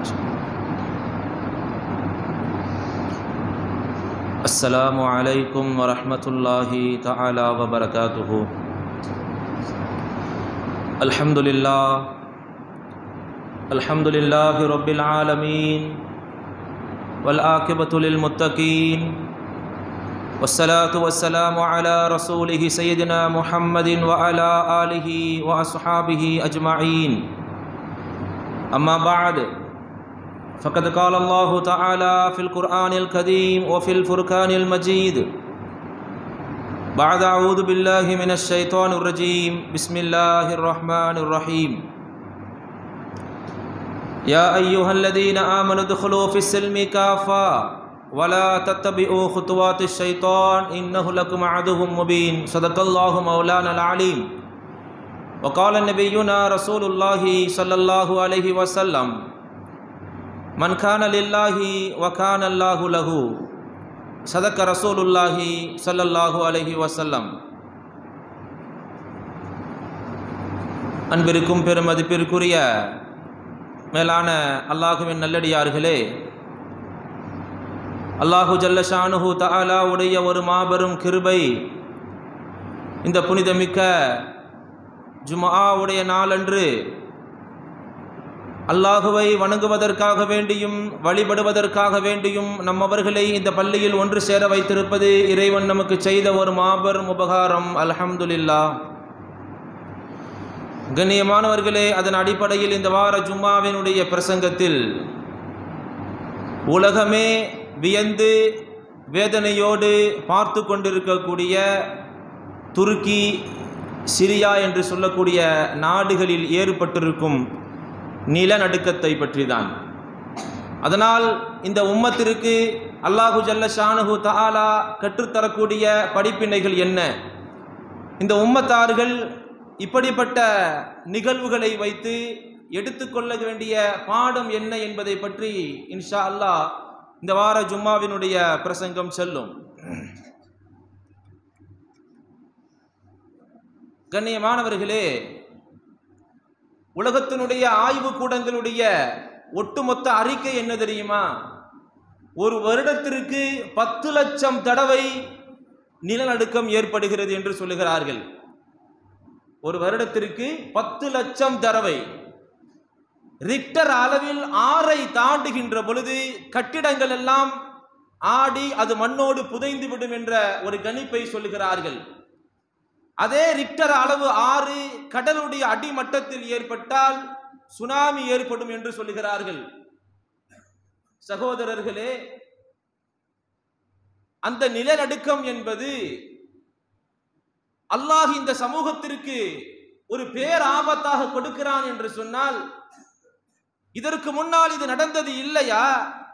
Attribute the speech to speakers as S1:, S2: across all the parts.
S1: अस्सलामु अलैकुम वरहमतुल्लाहि तआला वबरकातुहु। अल्हम्दुलिल्लाहि रब्बिल आलमीन वल आकिबतु लिल मुत्तकीन वस्सलातु वस्सलामु अला रसूलिहि सय्यिदिना मुहम्मदिन व अला आलिहि व अस्हाबिहि अजमईन। अम्मा बाद फ़क़द क़ाल अल्लाहु तआला फ़िल क़ुरआनिल करीम व फ़िल फ़ुरक़ानिल मजीद बअद अऊज़ु बिल्लाहि मिनश शैतानिर रजीम बिस्मिल्लाहिर रहमानिर रहीम। या अय्युहल्लज़ीना आमनु उद्ख़ुलू फ़िस्सिल्मि काफ़ा वला तत्तबिऊ ख़ुतुवातिश शैतान इन्नहु लकुम अदुव्वुम मुबीन। सदक़ल्लाहु मौलानल अलीम। व क़ाल नबियुना रसूलुल्लाहि सल्लल्लाहु अलैहि वसल्लम मन खान लिल्लाहि व खान अल्लाहु लहू। सदक़ रसूलुल्लाहि सल्लल्लाहु अलैहि वसल्लम। அன்பிற்கும் பெருமதிப்பிற்குரிய மேலான அல்லாஹுவின் நல்லடியார்களே, அல்லாஹு ஜல்ல ஷானுஹு தஆலா உடைய ஒரு மாபெரும் கிருபை இந்த புனிதமிக்க ஜும்ஆவுடைய நாளன்று அல்லாஹுவை வணங்குவதற்காக வேண்டியும் வழிபடுவதற்காக வேண்டியும் நம்மவர்களை இந்த பள்ளியில் ஒன்று சேர வைத்திருப்பது இறைவன் நமக்கு செய்த ஒரு மாபெரும் உபகாரம். அல்ஹம்துலில்லாஹ். கண்ணியமானவர்களே, அதன் அடிப்படையில் இந்த வார ஜும்மாவினுடைய பிரசங்கத்தில் உலகமே வியந்து வேதனையோடு பார்த்து கொண்டிருக்கக்கூடிய துருக்கி, சிரியா என்று சொல்லக்கூடிய நாடுகளில் ஏற்பட்டிருக்கும் நிலநடுக்கத்தை பற்றி தான். அதனால் இந்த உம்மத்திற்கு அல்லாஹு ஜல்ல ஷானுஹு தஆலா கற்றுத்தரக்கூடிய படிப்பினைகள் என்ன, இந்த உம்மத்தார்கள் இப்படிப்பட்ட நிகழ்வுகளை வைத்து எடுத்துக்கொள்ள வேண்டிய பாடம் என்ன என்பதை பற்றி இன்ஷா அல்லாஹ் இந்த வார ஜும்மாவினுடைய பிரசங்கம் செல்லும். கண்ணியமானவர்களே, உலகத்தினுடைய ஆய்வு கூடங்களுடைய ஒட்டுமொத்த அறிக்கை என்ன தெரியுமா? ஒரு வருடத்திற்கு 10 லட்சம் தடவை நிலநடுக்கம் ஏற்படுகிறது என்று சொல்லுகிறார்கள். ஒரு வருடத்திற்கு 10 லட்சம் தடவை. ரிக்டர் அளவில் 6ஐ தாண்டுகின்ற பொழுது கட்டிடங்கள் எல்லாம் ஆடி அது மண்ணோடு புதைந்து விடும் என்ற ஒரு கணிப்பை சொல்லுகிறார்கள். அதே ரிக்டர் அளவு 6 கடலுடைய அடிமட்டத்தில் ஏற்பட்டால் சுனாமி ஏற்படும் என்று சொல்லுகிறார்கள். சகோதரர்களே, அந்த நிலநடுக்கம் என்பது அல்லாஹ் இந்த சமூகத்திற்கு ஒரு பேராபத்தாக கொடுக்கிறான் என்று சொன்னால், இதற்கு முன்னால் இது நடந்தது இல்லையா?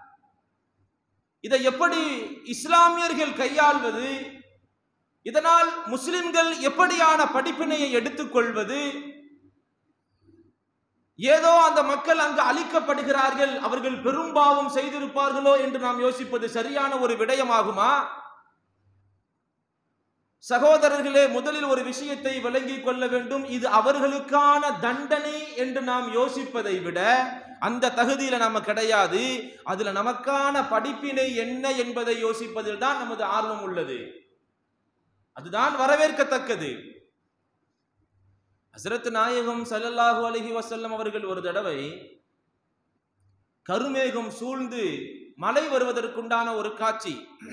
S1: இதை எப்படி இஸ்லாமியர்கள் கையாள்வது? இதனால் முஸ்லிம்கள் எப்படியான படிப்பினையை எடுத்துக்கொள்வது? ஏதோ அந்த மக்கள் அங்கு அழிக்கப்படுகிறார்கள், அவர்கள் பெரும்பாவம் செய்திருப்பார்களோ என்று நாம் யோசிப்பது சரியான ஒரு விடயமாகுமா? சகோதரர்களே, முதலில் ஒரு விஷயத்தை விளங்கிக் கொள்ள வேண்டும். இது அவர்களுக்கான தண்டனை என்று நாம் யோசிப்பதை விட அந்த தகுதியில நாம கிடையாது. அதுல நமக்கான படிப்பினை என்ன என்பதை யோசிப்பதில் தான் நமது ஆர்வம் உள்ளது. அதுதான் வரவேற்கத்தக்கது. ஹஸ்ரத் நாயகம் ஸல்லல்லாஹு அலைஹி வஸல்லம் அவர்கள் ஒரு தடவை கருமேகம் சூழ்ந்து மழை வருவதற்குண்டான ஒரு காட்சி,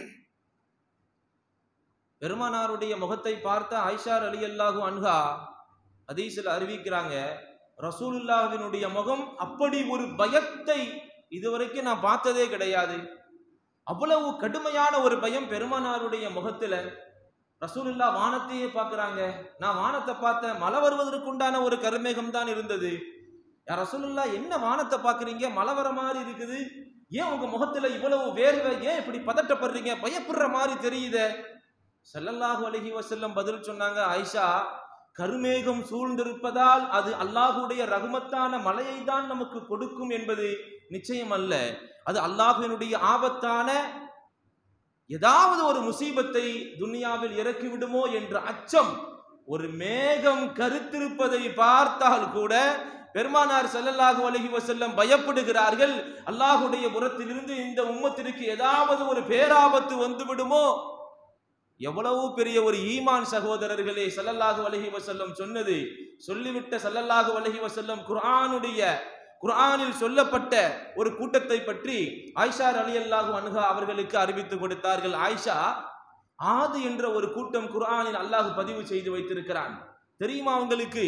S1: பெருமானாருடைய முகத்தை பார்த்த ஆயிஷா ரலியல்லாஹு அன்ஹா ஹதீஸில் அறிவிக்கிறாங்க, ரசூலுல்லாஹ்வினுடைய முகம் அப்படி ஒரு பயத்தை இதுவரைக்கும் நான் பார்த்ததே கிடையாது. அவ்வளவு கடுமையான ஒரு பயம் பெருமானாருடைய முகத்துல. ரசூலுல்லா வானத்தையே பார்க்குறாங்க. நான் வானத்தை பார்த்தேன், மழை வருவதற்குண்டான ஒரு கருமேகம் தான் இருந்தது. யா ரசூலுல்லா, என்ன வானத்தை பார்க்குறீங்க, மழை வர மாதிரி இருக்குது, ஏன் உங்க முகத்துல இவ்வளவு வேர்வை, ஏன் இப்படி பதட்டப்படுறீங்க, பயப்படுற மாதிரி தெரியுதே? ஸல்லல்லாஹு அலைஹி வஸல்லம் பதில் சொன்னாங்க, ஆயிஷா, கருமேகம் சூழ்ந்திருப்பதால் அது அல்லாஹுடைய ரஹ்மத்தான மழையை தான் நமக்கு கொடுக்கும் என்பது நிச்சயம் அல்ல. அது அல்லாஹ்வினுடைய ஆபத்தான ஏதாவது ஒரு முசீபத்தை துனியாவில் இறக்கி விடுமோ என்ற அச்சம். ஒரு மேகம் கருத்திருப்பதை பார்த்தால் கூட பெருமானார் ஸல்லல்லாஹு அலைஹி வஸல்லம் பயப்படுகிறார்கள், அல்லாஹ்வுடைய புறத்திலிருந்து இந்த உம்மத்திற்கு ஏதாவது ஒரு பேராபத்து வந்து விடுமோ. எவ்வளவு பெரிய ஒரு ஈமான் சகோதரர்களே. ஸல்லல்லாஹு அலைஹி வஸல்லம் சொன்னது சொல்லிவிட்ட ஸல்லல்லாஹு அலைஹி வஸல்லம் குர்ஆனில் சொல்லப்பட்ட ஒரு கூட்டத்தை பற்றி ஆயிஷா ரலியல்லாஹு அன்ஹா அவர்களுக்கு அறிவித்து கொடுத்தார்கள். ஆயிஷா, ஆது என்ற ஒரு கூட்டம் குர்ஆனில் அல்லாஹ் பதிவு செய்து வைத்திருக்கிறான். தெரியுமா உங்களுக்கு?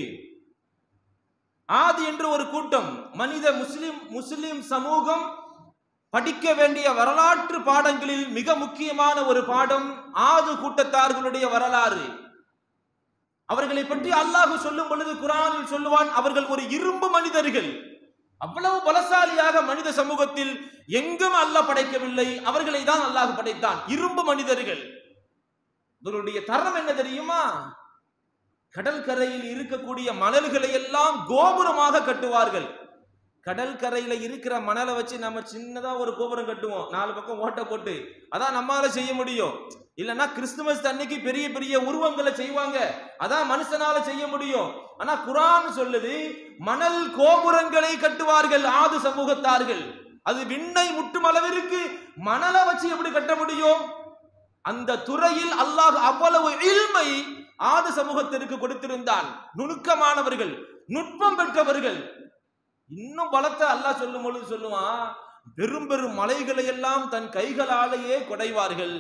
S1: ஆது என்ற ஒரு கூட்டம் மனித முஸ்லிம் சமூகம் படிக்க வேண்டிய வரலாற்று பாடங்களில் மிக முக்கியமான ஒரு பாடம் ஆது கூட்டத்தார்களுடைய வரலாறு. அவர்களை பற்றி அல்லாஹ் சொல்லும் பொழுது குர்ஆனில் சொல்லுவான், அவர்கள் ஒரு இரும்பு மனிதர்கள். அவ்வளவு பலசாலியாக மனித சமூகத்தில் எங்கும் அல்லாஹ் படைக்கவில்லை, அவர்களை தான் அல்லாஹ் படைத்தான். இரும்பு மனிதர்கள். இவருடைய தரம் என்ன தெரியுமா? கடல் கரையில் இருக்கக்கூடிய மணல்களை எல்லாம் கோபுரமாக கட்டுவார்கள். கடல் கரையில இருக்கிற மணலை வச்சு நம்ம சின்னதா ஒரு கோபுரம் கட்டுவோம், 4 பக்கம் ஓட்டை போட்டு. அதான் நம்மளால செய்ய முடியும். இல்லைன்னா கிறிஸ்துமஸ் அன்னைக்கு பெரிய பெரிய உருவங்களை செய்வாங்க, அதான் மனுஷனால செய்ய முடியும். ஆனா குர்ஆன் சொல்லுது, மணல் கோபுரங்களை கட்டுவார்கள் ஆது சமூகத்தார்கள். அது விண்ணை முட்டும் அளவிற்கு மணலை வச்சு எப்படி கட்ட முடியும்? அந்த துறையில் அல்லாஹ் அவ்வளவு இல்மை ஆது சமூகத்திற்கு கொடுத்திருந்தான். நுணுக்கமானவர்கள், நுட்பம் பெற்றவர்கள். இன்னும் பலத்தை அல்லாஹ் சொல்லும் பொழுது சொல்லுவான், பெரும் பெரும் மலைகளை எல்லாம் தன் கைகளாலேயே குடைவார்கள்.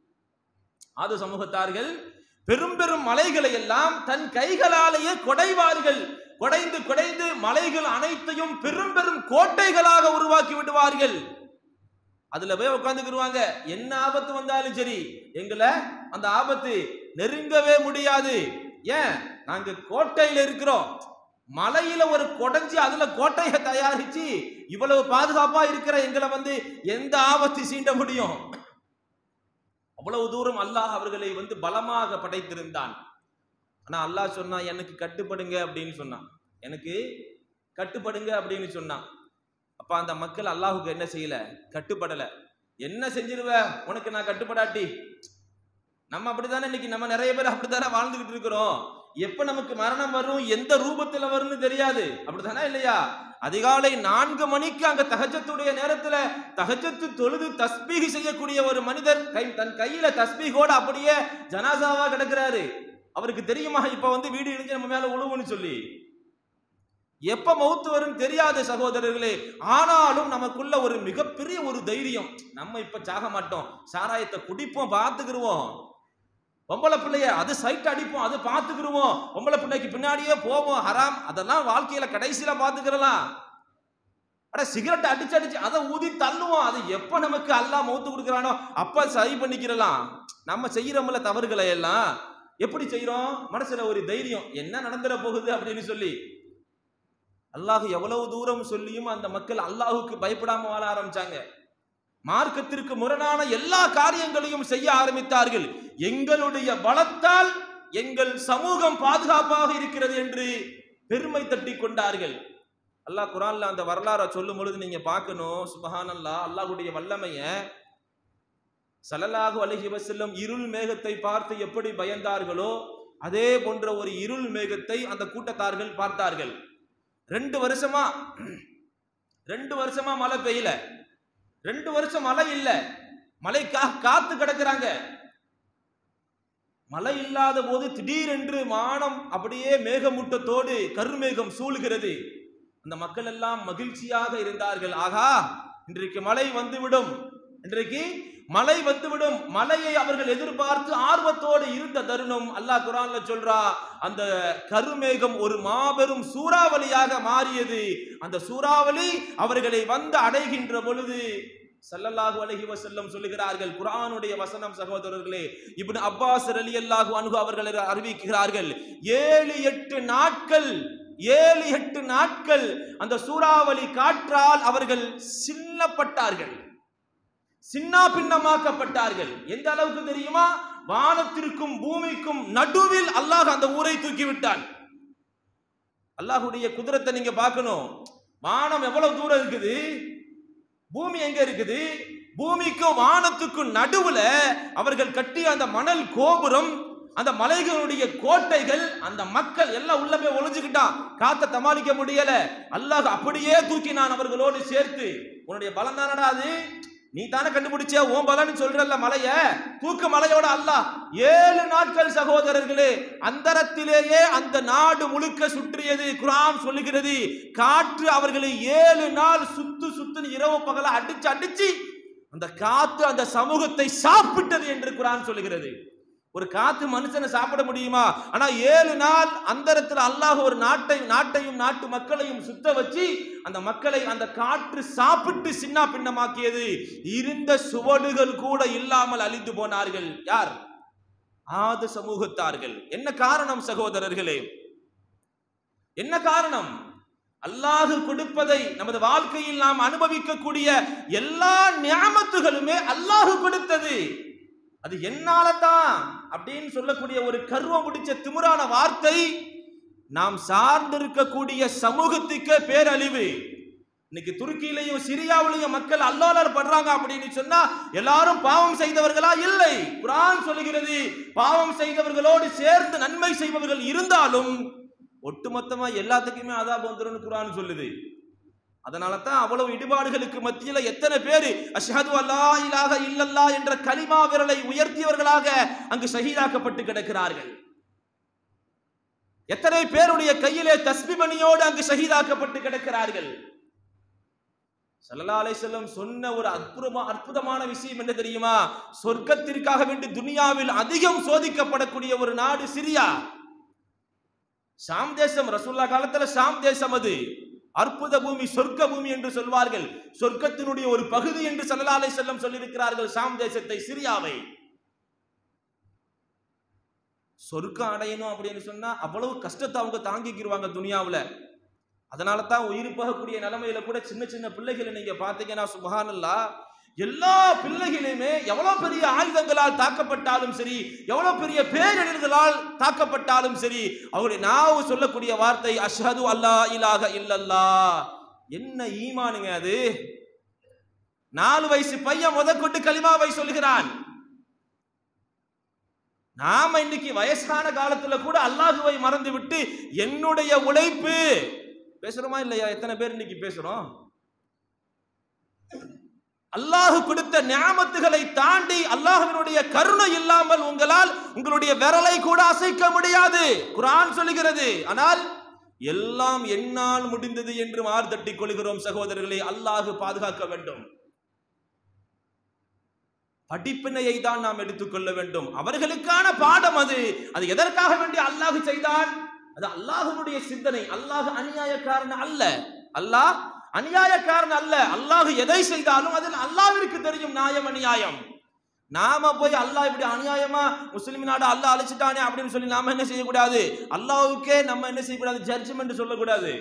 S1: ஆது சமூகத்தார்கள் பெரும் பெரும் மலைகளை எல்லாம் தன் கைகளாலேயே குடைவார்கள். குடைந்து குடைந்து மலைகள் அனைத்தையும் பெரும் பெரும் கோட்டைகளாக உருவாக்கி விடுவார்கள். அதுல போய் உட்கார்ந்துக்கிடுவாங்க. என்ன ஆபத்து வந்தாலும் சரி, எங்களை அந்த ஆபத்து நெருங்கவே முடியாது. ஏன்? நாங்க கோட்டையில இருக்கிறோம். மலையில ஒரு கொடைஞ்சி அதுல கோட்டையை தயாரிச்சு இவ்வளவு பாதுகாப்பா இருக்கிற எங்களை எந்த ஆபத்து சீண்ட முடியும்? அவ்வளவு தூரம் அல்லாஹ் அவர்களை பலமாக படைத்திருந்தான். ஆனா அல்லாஹ் சொன்னா, எனக்கு கட்டுப்படுங்க அப்படின்னு சொன்னான். எனக்கு கட்டுப்படுங்க அப்படின்னு சொன்னான். அப்ப அந்த மக்கள் அல்லாஹுக்கு என்ன செய்யல? கட்டுப்படல. என்ன செஞ்சிருவ உனக்கு நான் கட்டுப்படாட்டி? நம்ம அப்படித்தானே இன்னைக்கு நம்ம நிறைய பேர் அப்படித்தானே வாழ்ந்துகிட்டு இருக்கிறோம். எப்ப நமக்கு மரணம் வரும், எந்த ரூபத்துல வரும்னு தெரியாது. அப்படித்தானே இல்லையா? அதிகாலை 4 மணிக்கு அங்க தஹஜ்ஜத்துடைய நேரத்துல தஹஜ்ஜத்து தொழுது தஸ்பீஹ் செய்யக்கூடிய ஒரு மனிதர் தன் கையில தஸ்பீஹோட அப்படியே ஜனாசாவா கிடக்கிறாரு. அவருக்கு தெரியுமா இப்ப வீடு இடிஞ்சு நம்ம மேல உழுவுன்னு சொல்லி? எப்ப மௌத்து வரும் தெரியாது சகோதரர்களே. ஆனாலும் நமக்குள்ள ஒரு மிகப்பெரிய ஒரு தைரியம், நம்ம இப்ப சாக மாட்டோம், சாராயத்தை குடிப்போம், பார்த்துக்கிருவோம். பொம்பளை பிள்ளைய அது சைட் அடிப்போம், அது பார்த்துக்கிருவோம். பொம்பளை பிள்ளைக்கு பின்னாடியே போவோம், ஹராம் அதெல்லாம் வாழ்க்கையில கடைசியில பார்த்துக்கிறலாம். அட சிகரெட் அடிச்சு அடிச்சு அதை ஊதி தள்ளுவோம். அது எப்ப நமக்கு அல்லாஹ் மௌத்து கொடுக்குறானோ அப்ப சரி பண்ணிக்கிறலாம். நம்ம செய்யறோம்ல தவறுகளை எல்லாம் எப்படி செய்யறோம்? மனசுல ஒரு தைரியம், என்ன நடந்துட போகுது அப்படின்னு சொல்லி. அல்லாஹ் எவ்வளவு தூரம் சொல்லியும் அந்த மக்கள் அல்லாஹுக்கு பயப்படாம வாழ ஆரம்பிச்சாங்க. மார்க்கத்திற்கு முரணான எல்லா காரியங்களையும் செய்ய ஆரம்பித்தார்கள். எங்களுடைய பலத்தால் எங்கள் சமூகம் பாதுகாப்பாக இருக்கிறது என்று பெருமை தட்டி கொண்டார்கள். அல்லாஹ் குர்ஆன்ல அந்த வரலாறை சொல்லும் பொழுது நீங்க பார்க்கணும், சுப்ஹானல்லாஹ், அல்லாஹ்வுடைய வல்லமைய. ஸல்லல்லாஹு அலைஹி வஸல்லம் இருள் மேகத்தை பார்த்து எப்படி பயந்தார்களோ அதே போன்ற ஒரு இருள் மேகத்தை அந்த கூட்டத்தார்கள் பார்த்தார்கள். 2 வருஷமா மழை பெய்யல, 2 வருஷம் மழை இல்ல, மழைக்காக காத்து கிடக்குறாங்க. மழை இல்லாத போது திடீரென்று வானம் அப்படியே மேகமூட்டத்தோடு கருமேகம் சூழ்கிறது. அந்த மக்கள் எல்லாம் மகிழ்ச்சியாக இருந்தார்கள். ஆகா, இன்றைக்கு மழை வந்துவிடும், இன்றைக்கு மழை வந்துவிடும். மழையை அவர்கள் எதிர்பார்த்து ஆர்வத்தோடு இருந்த தருணம் அல்லாஹ் குர்ஆன்ல சொல்றா, அந்த கருமேகம் ஒரு மாபெரும் சூறாவளியாக மாறியது. அந்த சூறாவளி அவர்களை அடைகின்ற பொழுது ஸல்லல்லாஹு அலைஹி வஸல்லம் சொல்லுகிறார்கள், குர்ஆனுடைய வசனம் சகோதரர்களே, இப்னு அப்பாஸ் ரலியல்லாஹு அன்ஹு அவர்கள் அறிவிக்கிறார்கள், 7-8 நாட்கள் அந்த சூறாவளி காற்றால் அவர்கள் சின்னப்பட்டார்கள், சின்னா பின்னமாக்கப்பட்டார்கள். எந்த அளவுக்கு தெரியுமா? வானத்திற்கும் பூமிக்கும் நடுவில் அல்லாஹ் அந்த ஊரை தூக்கி விட்டான். அல்லாஹ்வுடைய குதிரத்தை நீங்க பார்க்கணும். வானம் எவ்வளவு தூரம் இருக்குது, பூமி எங்க இருக்குது? பூமிக்கும் வானத்துக்கும் நடுவுல அவர்கள் கட்டிய அந்த மணல் கோபுரம், அந்த மலைகளுடைய கோட்டைகள், அந்த மக்கள் எல்லாம் உள்ள போய் ஒளிஞ்சுக்கிட்டான். காத்த சமாளிக்க முடியல. அல்லாஹ் அப்படியே தூக்கினான் அவர்களோடு சேர்த்து. உன்னுடைய பலம் தானடா அது, நீ தானே கண்டுபிடிச்ச, ஓம் பலன்னு சொல்றல்ல மலைய, தூக்கு மலையோட அல்லாஹ் 7 நாட்கள் சகோதரர்களே அந்தரத்திலேயே அந்த நாடு முழுக்க சுற்றியது. குர்ஆன் சொல்லுகிறது, காற்று அவர்களை 7 நாள் சுத்துன்னு இரவு பகல அடிச்சு அந்த காத்து அந்த சமூகத்தை சாப்பிட்டது என்று குர்ஆன் சொல்லுகிறது. ஒரு காத்து மனுஷனை சாப்பிட முடியுமா? ஆனா 7 நாள் அந்தரத்தில் அல்லாஹ் ஒரு நாட்டையும் நாட்டு மக்களையும் சுத்த வச்சு அந்த மக்களை அந்த காற்று சாப்பிட்டு சின்ன பின்னமாக்கியது. இருந்த சுவடுகள் கூட இல்லாமல் அழிந்து போனார்கள். யார்? ஆது சமூகத்தார்கள். என்ன காரணம் சகோதரர்களே? என்ன காரணம்? அல்லாஹ் கொடுப்பதை நமது வாழ்க்கையில் நாம் அனுபவிக்கக்கூடிய எல்லா நியாமத்துகளுமே அல்லாஹ் கொடுத்தது. அது என்னால தான் அப்படின்னு சொல்லக்கூடிய ஒரு கர்வம் பிடிச்ச திமிரான வார்த்தை நாம் சார்ந்திருக்கக்கூடிய சமூகத்துக்கு பேரழிவு. இன்னைக்கு துருக்கியிலையும் சிரியாவிலையும் மக்கள் அல்லோலர் படுறாங்க அப்படின்னு சொன்னா எல்லாரும் பாவம் செய்தவர்களா? இல்லை. குர்ஆன் சொல்லுகிறது, பாவம் செய்தவர்களோடு சேர்ந்து நன்மை செய்பவர்கள் இருந்தாலும் ஒட்டுமொத்தமா எல்லாத்துக்குமே அதாபு வந்துரும்னு குர்ஆன் சொல்லுது. அதனால தான் அவ்வளவு இடிபாடுகளுக்கு மத்தியில் எத்தனை பேர் அஷ்ஹது அல்லா இலாஹ இல்லல்லாஹ் என்ற கலிமா விரலை உயர்த்தியவர்களாக அங்கு ஷஹீதாக்கப்பட்டு கிடக்கிறார்கள். எத்தனை பேருடைய கையிலே தஸ்பீஹ் மணியோடு அங்கு ஷஹீதாக்கப்பட்டு கிடக்கிறார்கள். ஸல்லல்லாஹு அலைஹி வஸல்லம் சொன்ன ஒரு அற்புதமான விஷயம் என்ன தெரியுமா? சொர்க்கத்திற்காக வேண்டி துனியாவில் அதிகம் சோதிக்கப்படக்கூடிய ஒரு நாடு சிரியா. ஷாம் தேசம், ரசூலுல்லாஹ் காலத்துல ஷாம் தேசம் அது அற்புத பூமி, சொர்க்க பூமி என்று சொல்வார்கள். சொர்க்கத்தினுடைய ஒரு பகுதி என்று ஸல்லல்லாஹு அலைஹி வஸல்லம் சொல்லியிருக்கிறார்கள் ஷாம் தேசத்தை, சிரியாவை. சொர்க்கம் அடையணும் அப்படின்னு சொன்னா அவ்வளவு கஷ்டத்தை அவங்க தாங்கிக்கிடுவாங்க துனியாவுல. அதனால தான் உயிர் போகக்கூடிய நிலைமையில கூட சின்ன சின்ன பிள்ளைகளை நீங்க பாத்தீங்கன்னா சுப்ஹானல்லாஹ், எல்லா பிள்ளைகளுமே எவ்வளவு பெரிய ஆயுதங்களால் தாக்கப்பட்டாலும் சரி, எவ்வளவு பெரிய பேரிடர்களால் தாக்கப்பட்டாலும் சரி, அவருடைய நாவு சொல்லக்கூடிய வார்த்தை அஷ்ஹது அல்லா இலாஹ இல்லல்லாஹ். என்ன ஈமானுங்க அது? 4 வயசு பையன் முதற்கொண்டு கலிமாவை சொல்லுகிறான். நாம இன்னைக்கு வயசான காலத்துல கூட அல்லாஹுவை மறந்து விட்டு என்னுடைய உழைப்பு பேசுறோமா இல்லையா? எத்தனை பேர் இன்னைக்கு பேசுறோம்? அல்லாஹ் கொடுத்த நியாமத்துகளை தாண்டி அல்லாஹ்வினுடைய கருணை இல்லாமல் உங்களால் உங்களுடைய விரலை கூட அசைக்க முடியாது, குர்ஆன் சொல்லுகிறது. ஆனால் எல்லாம் என்னால் முடிந்தது என்று மார்தட்டிக் கொள்கிறோம் சகோதரர்களே. அல்லாஹ் பாதுகாக்க வேண்டும். படிப்பினையை தான் நாம் எடுத்துக்கொள்ள வேண்டும். அவர்களுக்கான பாடம் அது. அது எதற்காக வேண்டி அல்லாஹ் செய்தான்? அது அல்லாஹ்வுடைய சிந்தனை. அல்லாஹ் அநியாயக்காரன் அல்ல. அல்லாஹ் அநியாயக்காரன் அல்ல. அல்லாஹ் எதை செய்தாலும் அதில் அல்லாஹ்விற்கு தெரியும் நியாயம் அநியாயம். நாம போய் அல்லாஹ் இப்படி அநியாயமா முஸ்லிம் நாடு அல்லாஹ் அழிச்சிட்டானே அப்படின்னு சொல்லி நாம என்ன செய்யக்கூடாது? அல்லாஹ்வுக்கே நம்ம என்ன செய்யக்கூடாது? ஜட்ஜ்மெண்ட் சொல்லக்கூடாது.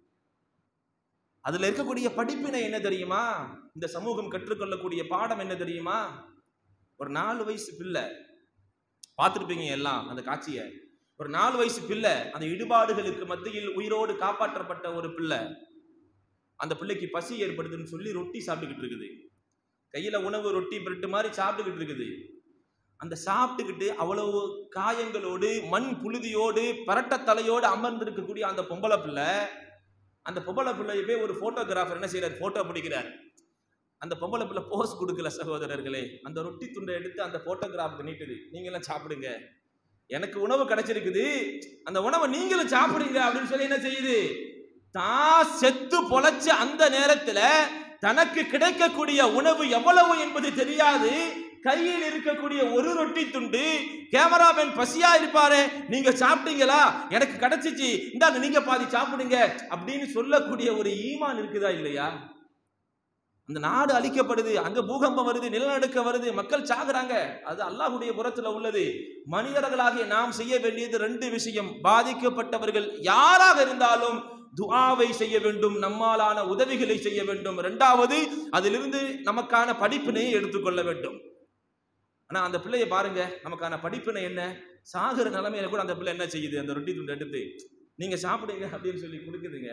S1: அதுல இருக்கக்கூடிய படிப்பினை என்ன தெரியுமா? இந்த சமூகம் கற்றுக்கொள்ளக்கூடிய பாடம் என்ன தெரியுமா? ஒரு 4 வயசு பிள்ளை, பார்த்துருப்பீங்க எல்லாம் அந்த காட்சியை. ஒரு 4 வயசு பிள்ளை அந்த இடுபாடுகளுக்கு மத்தியில் உயிரோடு காப்பாற்றப்பட்ட ஒரு பிள்ளை. அந்த பிள்ளைக்கு பசி ஏற்படுதுன்னு சொல்லி ரொட்டி சாப்பிட்டுக்கிட்டு இருக்குது. கையில உணவு ரொட்டி பிரெட்டு மாதிரி சாப்பிட்டுக்கிட்டு இருக்குது. அந்த சாப்பிட்டுக்கிட்டு அவ்வளவு காயங்களோடு மண் புழுதியோடு பரட்ட தலையோடு அமர்ந்திருக்கக்கூடிய அந்த பொம்பளை பிள்ளை, அந்த பொம்பளை பிள்ளையை போய் ஒரு போட்டோகிராஃபர் என்ன செய்யறாரு? போட்டோ பிடிக்கிறார். அந்த பொம்பளை பிள்ளை போஸ் கொடுக்கல சகோதரர்களே. அந்த ரொட்டி துண்டை எடுத்து அந்த போட்டோகிராஃபருக்கு நீட்டுது. நீங்களும் சாப்பிடுங்க, எனக்கு உணவு கிடைச்சிருக்குது, அந்த உணவை நீங்களும் சாப்பிடுங்க அப்படின்னு சொல்லி என்ன செய்யுது? தான் செத்து பொழைச்ச அந்த நேரத்துல தனக்கு கிடைக்கக்கூடிய உணவு எவ்வளவு என்பது தெரியாது. கையில் இருக்கக்கூடிய ஒரு ரொட்டி துண்டு, கேமராமேன் பசியா இருப்பாரு, நீங்க சாப்பிட்டீங்களா? எனக்கு கிடைச்சிச்சு, இந்தாங்க நீங்க பாதி சாப்பிடுங்க அப்படின்னு சொல்லக்கூடிய ஒரு ஈமான் இருக்குதா இல்லையா? அந்த நாடு அழிக்கப்படுது, அங்க பூகம்பம் வருது, நிலநடுக்க வருது, மக்கள் சாகுறாங்க. அது அல்லாஹ்வுடைய புறத்துல உள்ளது. மனிதர்களாகிய நாம் செய்ய வேண்டியது 2 விஷயம். பாதிக்கப்பட்டவர்கள் யாராக இருந்தாலும் துஆவை செய்ய வேண்டும், நம்மாலான உதவிகளை செய்ய வேண்டும். 2வது, அதிலிருந்து நமக்கான படிப்பினையை எடுத்துக்கொள்ள வேண்டும். ஆனா அந்த பிள்ளையை பாருங்க, நமக்கான படிப்பினை என்ன? சாகுற நிலைமையில கூட அந்த பிள்ளை என்ன செய்யுது? அந்த ரொட்டி துண்டை எடுத்து நீங்க சாப்பிடுங்க அப்படின்னு சொல்லி கொடுக்குதுங்க.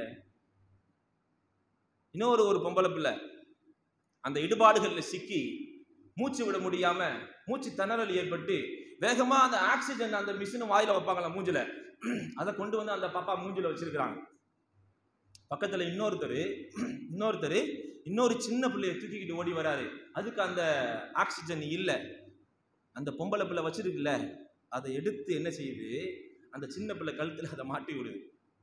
S1: இன்னொரு பொம்பளை பிள்ளை அந்த இடுபாடுகளில் சிக்கி மூச்சு விட முடியாம மூச்சு திணறல் ஏற்பட்டு வேகமா அந்த ஆக்சிஜன் அந்த மிஷின் வாயில வைப்பாங்களா மூஞ்சில, அதை கொண்டு வந்து அந்த பாப்பா மூஞ்சில வச்சிருக்கிறாங்க. பக்கத்துல இன்னொருத்தர் இன்னொரு சின்ன பிள்ளையை தூக்கிக்கிட்டு ஓடி வராரு. அதுக்கு அந்த ஆக்சிஜன் இல்லை. அந்த பொம்பளை பிள்ளை வச்சிருக்குல்ல, அதை எடுத்து என்ன செய்யுது, அந்த சின்ன பிள்ளை கழுத்துல அதை மாட்டி விடுது.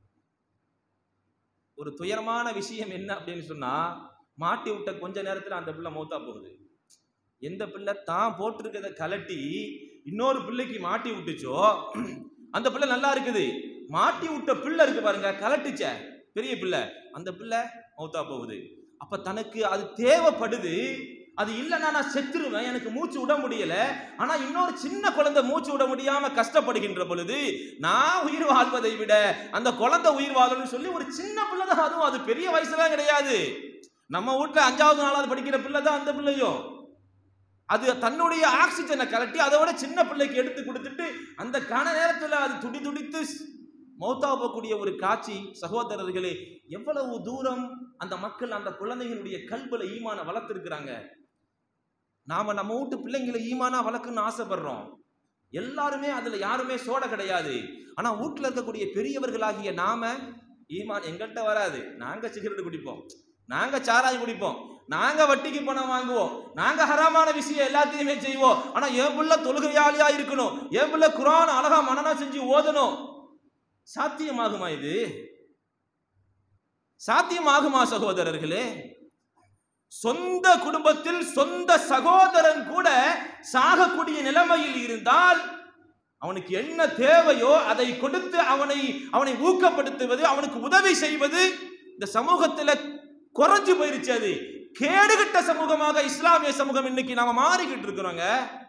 S1: ஒரு துயரமான விஷயம் என்ன அப்படின்னு சொன்னா, மாட்டி விட்ட கொஞ்ச நேரத்துல அந்த பிள்ளை மௌத்தா போகுது. எந்த பிள்ளை தான் போட்டிருக்கிறத கலட்டி இன்னொரு பிள்ளைக்கு மாட்டி விட்டுச்சோ அந்த பிள்ளை நல்லா இருக்குது. மாட்டி விட்ட பிள்ளை இருக்கு பாருங்க, கலட்டுச்ச பெரிய பிள்ளை, அந்த பிள்ளை மௌத்தா போகுது. அப்ப தனக்கு அது தேவைப்படுது, அது இல்லைன்னா நான் செத்துருவேன், எனக்கு மூச்சு விட முடியல. ஆனா இன்னொரு சின்ன குழந்தை மூச்சு விட முடியாம கஷ்டப்படுகின்ற பொழுது நான் உயிர் வாழ்வதை விட அந்த குழந்தை உயிர் வாழணும்னு சொல்லி ஒரு சின்ன பிள்ளை தான், அதுவும் அது பெரிய வயசுலாம் கிடையாது, நம்ம வீட்டுல 5வது 4வது படிக்கிற பிள்ளை தான் அந்த பிள்ளையும். அது தன்னுடைய ஆக்சிஜனை கலட்டி அதோட சின்ன பிள்ளைக்கு எடுத்து கொடுத்துட்டு அந்த கன நேரத்துல அது துடி துடித்து மௌத்தா போகக்கூடிய ஒரு காட்சி. சகோதரர்களே, எவ்வளவு தூரம் அந்த மக்கள் அந்த குழந்தைகளுடைய கல்புல ஈமான வளர்த்திருக்கிறாங்க. நாம நம்ம வீட்டு பிள்ளைங்களை ஈமானா வளர்க்கணும்னு ஆசைப்படுறோம். எல்லாருமே அதுல யாருமே சோட கிடையாது. ஆனா வீட்டுல இருக்கக்கூடிய பெரியவர்களாகிய நாம ஈமான் எங்கள்கிட்ட வராது. நாங்க சிகரெட் குடிப்போம், நாங்க சாராயம் குடிப்போம், நாங்க வட்டிக்கு பணம் வாங்குவோம், நாங்க ஹராமான விஷயம் எல்லாத்தையுமே செய்வோம். ஆனா என் பிள்ளை தொழுகையாளியா இருக்கணும், என் பிள்ளை குர்ஆன் அழகா மனனம் செஞ்சு ஓதணும். சாத்தியமாகுமா? இது சாத்தியமாகுமா சகோதரர்களே? சொந்த குடும்பத்தில் சொந்த சகோதரன் கூட சாகக்கூடிய நிலைமையில் இருந்தால் அவனுக்கு என்ன தேவையோ அதை கொடுத்து அவனை ஊக்கப்படுத்துவது, அவனுக்கு உதவி செய்வது இந்த சமூகத்தில் குறைஞ்சு போயிருச்சு. அது கேடுகட்ட சமூகமாக இஸ்லாமிய சமூகம் இன்னைக்கு நாம மாறிக்கிட்டு இருக்கிறோங்க.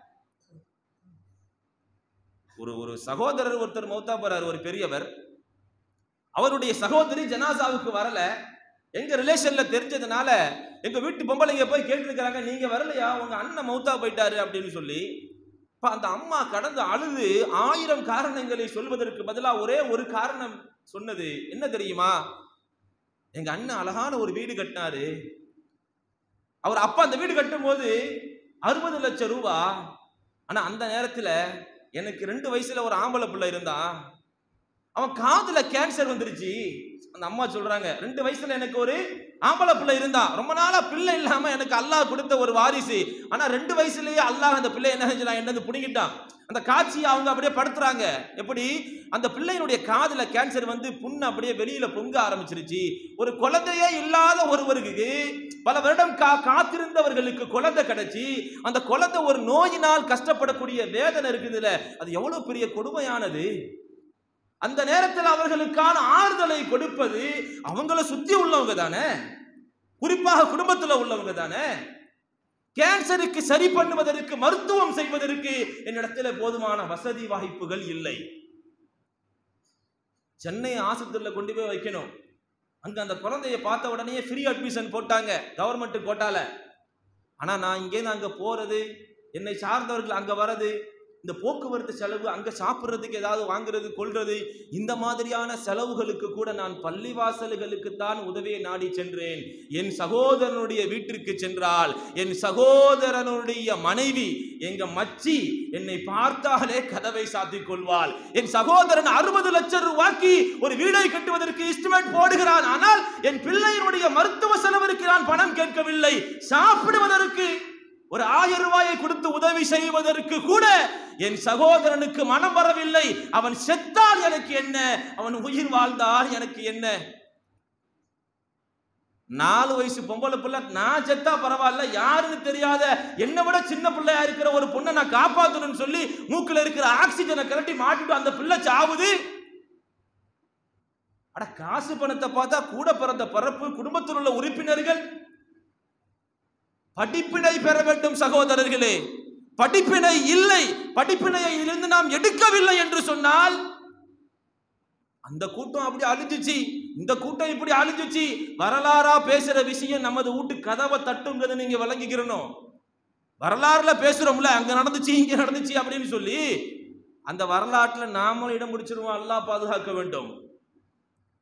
S1: ஒரு சகோதரர் ஒருத்தர் மௌத்தா போறார், ஒரு பெரியவர். அவருடைய சகோதரி ஜனாசாவுக்கு வரல. எங்க ரிலேஷன்ல தெரிஞ்சதுனால எங்க வீட்டு பொம்பளைங்க போய் கேட்டிருக்கிறாங்க, நீங்க வரலையா, உங்க அண்ணன் மௌத்தா போயிட்டாரு அப்படின்னு சொல்லி. அந்த அம்மா கடந்து அழுது 1000 காரணங்களை சொல்வதற்கு பதிலாக ஒரே ஒரு காரணம் சொன்னது. என்ன தெரியுமா? எங்க அண்ணன் அழகான ஒரு வீடு கட்டினாரு. அவர் அப்பா அந்த வீடு கட்டும் போது 60 லட்சம் ரூபாய். ஆனா அந்த நேரத்துல எனக்கு 2 வயசுல ஒரு ஆம்பளை பிள்ளை இருந்தான், அவன் காதுல கேன்சர் வந்துருச்சு. அந்த அம்மா சொல்றாங்க, 2 வயசுல எனக்கு ஒரு ஆம்பளை பிள்ளை இருந்தான், ரொம்ப நாளா பிள்ளை இல்லாம எனக்கு அல்லாஹ் கொடுத்த ஒரு வாரிசு. ஆனா 2 வயசுலயே அல்லாஹ் அந்த பிள்ளை என்ன செஞ்சான், என்ன புடிங்கிட்டான். அந்த காட்சியை அவங்க அப்படியே படுத்துறாங்க. எப்படி அந்த பிள்ளையினுடைய காதுல கேன்சர் வந்து புண்ணு அப்படியே வெளியில பொங்க ஆரம்பிச்சிருச்சு. ஒரு குழந்தையே இல்லாத ஒருவருக்கு, பல வருடம் காத்திருந்தவர்களுக்கு குழந்தை கிடைச்சி, அந்த குழந்தை ஒரு நோயினால் கஷ்டப்படக்கூடிய வேதனை இருக்குதுல, அது எவ்வளவு பெரிய கொடுமையானது. அந்த நேரத்தில் அவர்களுக்கான ஆறுதலை கொடுப்பது அவங்கள சுத்தி உள்ளவங்க தானே, குறிப்பாக குடும்பத்தில் உள்ளவங்க தானே. கேன்சருக்கு சரி பண்ணுவதற்கு, மருத்துவம் செய்வதற்கு என்னிடத்துல போதுமான வசதி வாய்ப்புகள் இல்லை. சென்னை ஆஸ்பத்திரியில கொண்டு போய் வைக்கணும். அங்க அந்த குழந்தைய பார்த்த உடனே ஃப்ரீ அட்மிஷன் போட்டாங்க கவர்மெண்ட் கோட்டால. ஆனா நான் இங்கேருந்து அங்க போறது, என்னை சார்ந்தவர்கள் அங்க வர்றது, இந்த போக்குவரத்து செலவு, அங்க சாப்பிட்றதுக்கு ஏதாவது வாங்குறது கொள்றது, இந்த மாதிரியான செலவுகளுக்கு கூட நான் பள்ளிவாசல்களுக்கு தான் உதவியை நாடி சென்றேன். என் சகோதரனுடைய வீட்டிற்கு சென்றால் என் சகோதரனுடைய மனைவி, எங்க மச்சி என்னை பார்த்தாலே கதவை சாத்திக் கொள்வாள். என் சகோதரன் 60 லட்சம் ரூபாய்க்கு ஒரு வீடை கட்டுவதற்கு எஸ்டிமேட் போடுகிறான். ஆனால் என் பிள்ளையினுடைய மருத்துவ செலவிற்கு நான் பணம் கேட்கவில்லை. சாப்பிடுவதற்கு ஒரு 1000 ரூபாயை கொடுத்து உதவி செய்வதற்கு கூட என் சகோதரனுக்கு மனம் வரவில்லை. அவன் செத்தால் எனக்கு என்ன, அவன் உயிர் வாழ்ந்தால் எனக்கு என்ன. 4 வயசு பொம்பளை பிள்ளை, நான் செத்தா பரவாயில்ல, யாருன்னு தெரியாத என்னை விட சின்ன பிள்ளையா இருக்கிற ஒரு பொண்ணை நான் காப்பாற்றணும்னு சொல்லி மூக்குல இருக்கிற ஆக்சிஜனை கலட்டி மாட்டிட்டு அந்த பிள்ளை சாவுது. அட, காசு பணத்தை பார்த்தா கூட பிறந்த பரப்பு, குடும்பத்தில் உள்ள உறுப்பினர்கள் படிப்பினை பெற வேண்டும் சகோதரர்களே. படிப்பினை இல்லை, படிப்பினையிலிருந்து நாம் எடுக்கவில்லை என்று சொன்னால் அந்த கூட்டம் அப்படி அழிஞ்சிச்சு, இந்த கூட்டம் இப்படி அழிஞ்சிச்சு. வரலாறா பேசுற விஷயம் நமது வீட்டு கதவை தட்டுங்கிறது நீங்க விளங்கிக்கிறணும். வரலாறுல பேசுறோம்ல, அங்க நடந்துச்சு இங்க நடந்துச்சு அப்படின்னு சொல்லி அந்த வரலாற்றுல நாமளும் இடம் பிடிச்சிருவோம். அல்லாஹ் பாதுகாக்க வேண்டும்.